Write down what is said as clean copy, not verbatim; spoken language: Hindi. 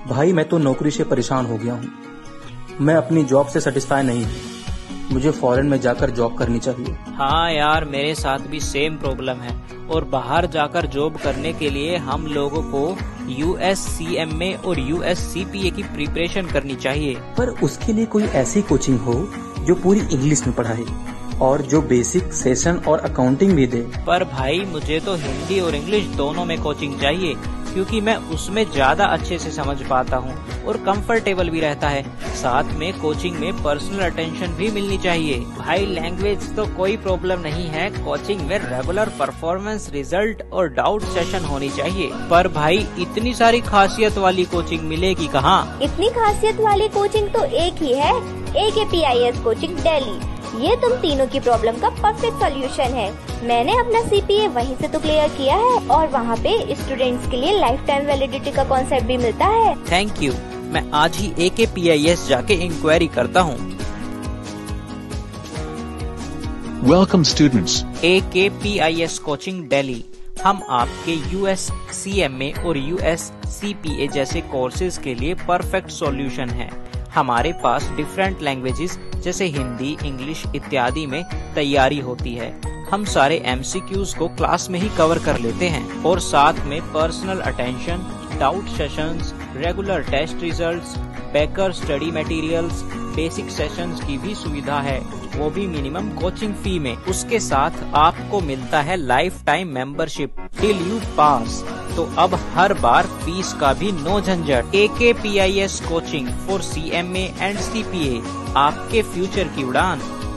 भाई मैं तो नौकरी से परेशान हो गया हूँ। मैं अपनी जॉब से सेटिस्फाई नहीं हूँ। मुझे फॉरेन में जाकर जॉब करनी चाहिए। हाँ यार, मेरे साथ भी सेम प्रॉब्लम है और बाहर जाकर जॉब करने के लिए हम लोगों को USCMA और USCPA की प्रिपरेशन करनी चाहिए। पर उसके लिए कोई ऐसी कोचिंग हो जो पूरी इंग्लिश में पढ़ाए और जो बेसिक सेशन और अकाउंटिंग भी दे। पर भाई मुझे तो हिंदी और इंग्लिश दोनों में कोचिंग चाहिए, क्योंकि मैं उसमें ज्यादा अच्छे से समझ पाता हूँ और कंफर्टेबल भी रहता है। साथ में कोचिंग में पर्सनल अटेंशन भी मिलनी चाहिए। भाई लैंग्वेज तो कोई प्रॉब्लम नहीं है, कोचिंग में रेगुलर परफॉर्मेंस रिजल्ट और डाउट सेशन होनी चाहिए। पर भाई इतनी सारी खासियत वाली कोचिंग मिलेगी कहाँ? इतनी खासियत वाली कोचिंग तो एक ही है, AKPIS कोचिंग दिल्ली। ये तुम तीनों की प्रॉब्लम का परफेक्ट सॉल्यूशन है। मैंने अपना CPA वहीं से तो क्लियर किया है और वहाँ पे स्टूडेंट्स के लिए लाइफ टाइम वैलिडिटी का कॉन्सेप्ट भी मिलता है। थैंक यू, मैं आज ही AKPIS जाके इंक्वायरी करता हूँ। Welcome students. AKPIS coaching Delhi. हम आपके USCMA और USCPA जैसे कोर्सेज के लिए परफेक्ट सॉल्यूशन है। हमारे पास डिफरेंट लैंग्वेजेस जैसे हिंदी, इंग्लिश इत्यादि में तैयारी होती है। हम सारे MCQs को क्लास में ही कवर कर लेते हैं और साथ में personal attention, doubt sessions, regular test results, बैकर स्टडी मटेरियल्स, बेसिक सेशंस की भी सुविधा है, वो भी मिनिमम कोचिंग फी में। उसके साथ आपको मिलता है life time membership till you pass. तो अब हर बार फीस का भी नो झंझट। AKPIS coaching for CMA and CPA, आपके फ्यूचर की उड़ान।